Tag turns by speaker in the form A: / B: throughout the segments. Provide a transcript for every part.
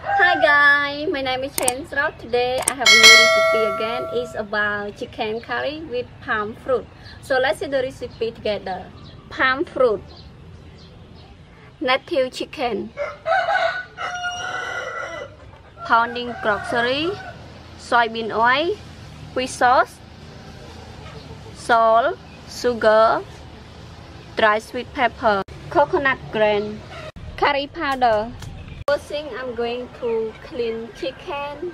A: Hi guys, my name is Chandra. Today I have a new recipe again. It's about chicken curry with palm fruit. So let's see the recipe together. Palm fruit, native chicken, pounding grocery, soybean oil, fish sauce, salt, sugar, dry sweet pepper, coconut grain, curry powder. First thing, I'm going to clean chicken.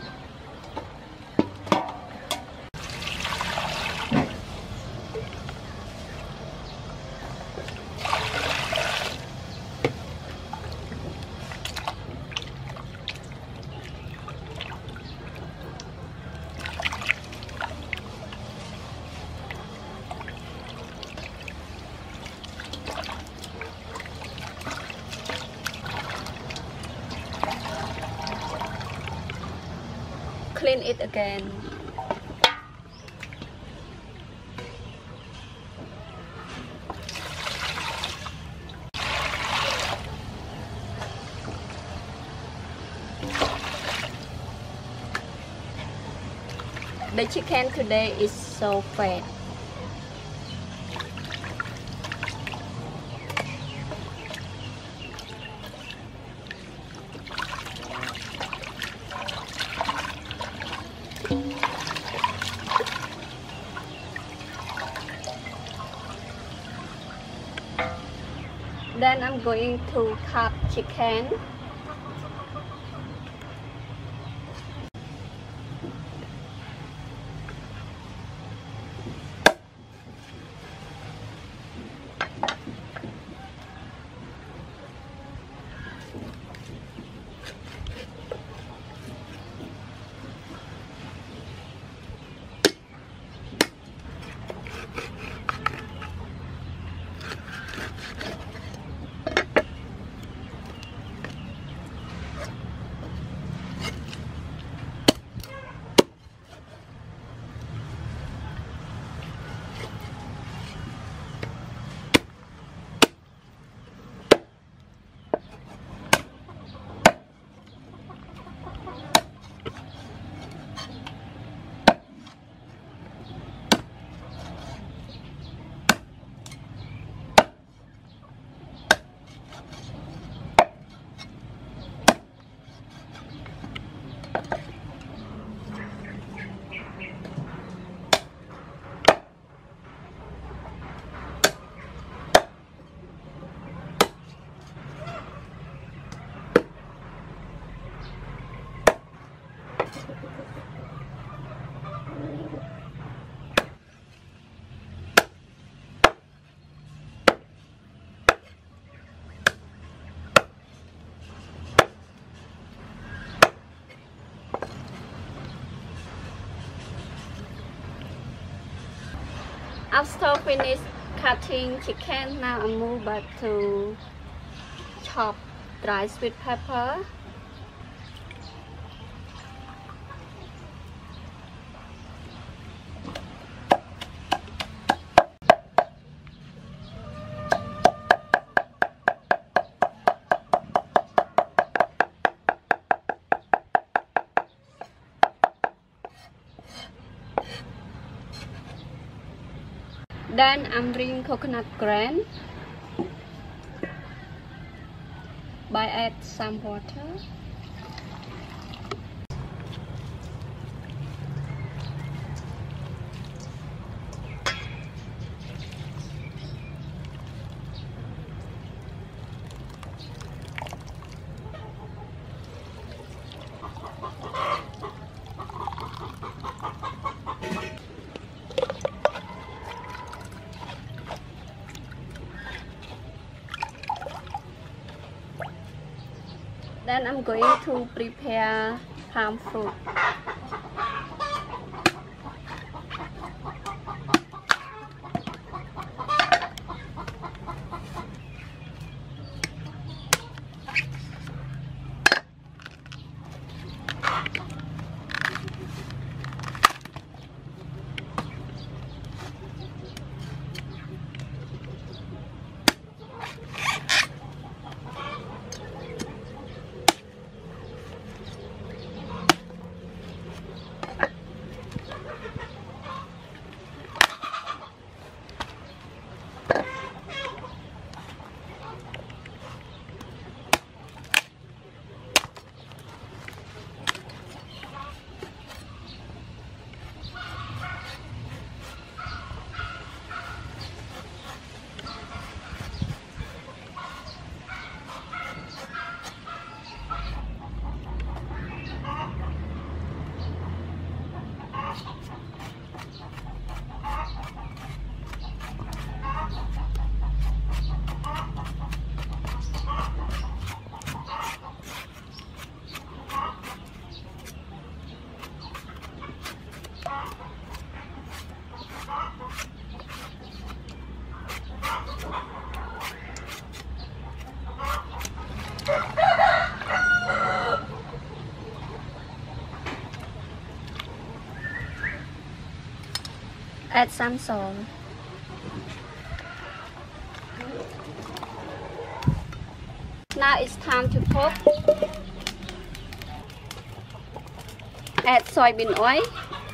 A: Clean it again. The chicken today is so fat. Then I'm going to cut chicken. After finish cutting chicken, now I move back to chop dry sweet pepper. Then I'm bring coconut grain. By add some water. Then I'm going to prepare palm fruit. Add some salt. Now it's time to cook. Add soybean oil.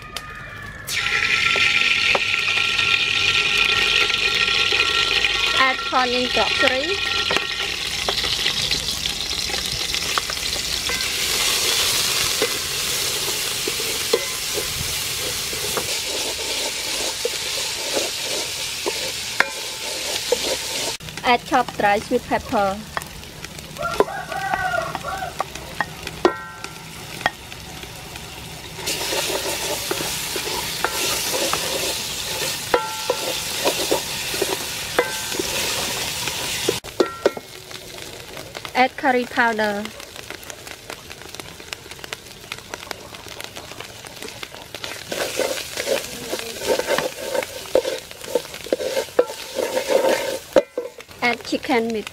A: Add onion grocery. Add chopped dry sweet pepper. Add curry powder. Add chicken meat.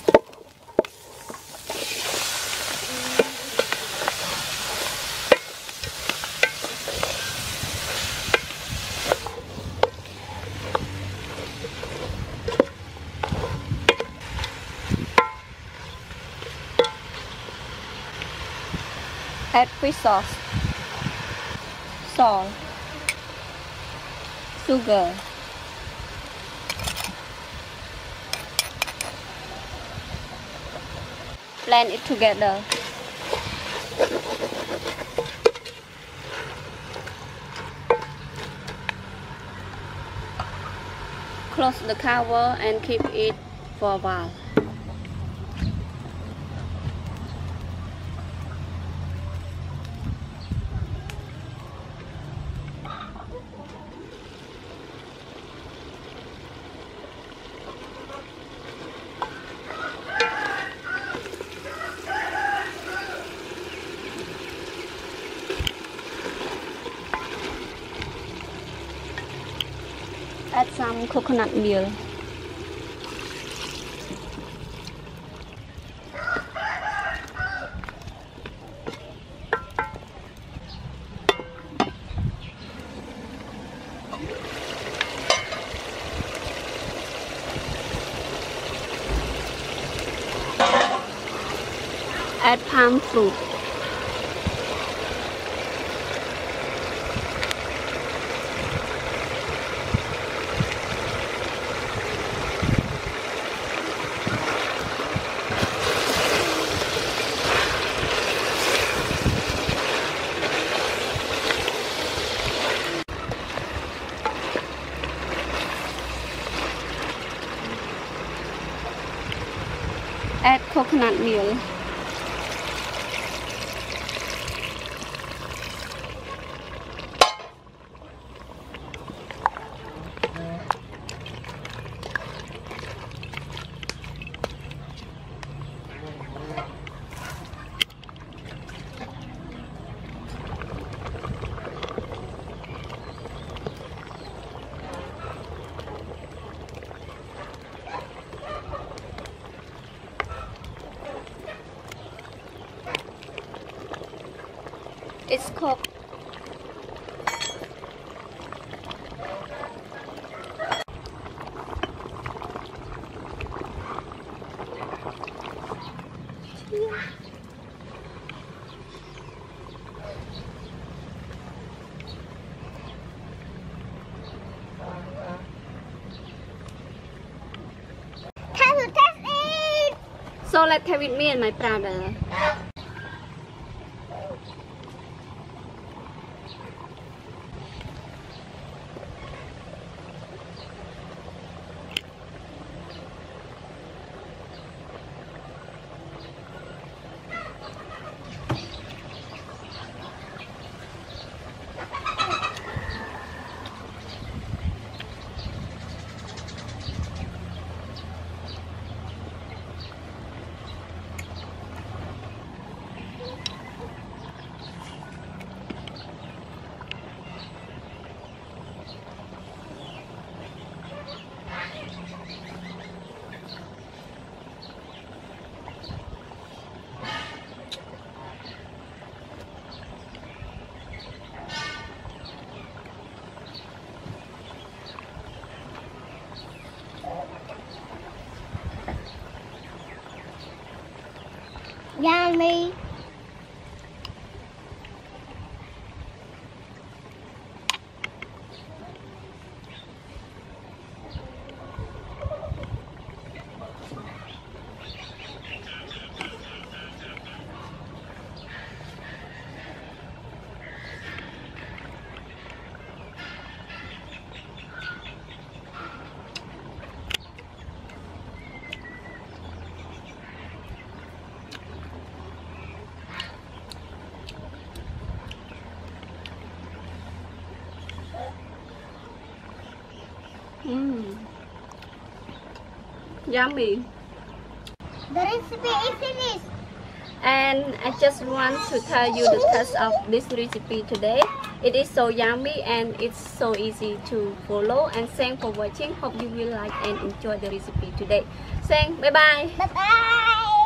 A: Add fish sauce, salt, sugar, blend it together. Close the cover and keep it for a while. Add some coconut milk. Add palm fruit. Add coconut milk. It's cooked.
B: Time to test it!
A: So let's have it me and my brother.
B: Yummy.
A: Yummy.
B: The recipe is finished.
A: And I just want to tell you the taste of this recipe today. It is so yummy and it's so easy to follow. And thanks for watching. Hope you will like and enjoy the recipe today. Thanks. Bye bye.
B: Bye bye.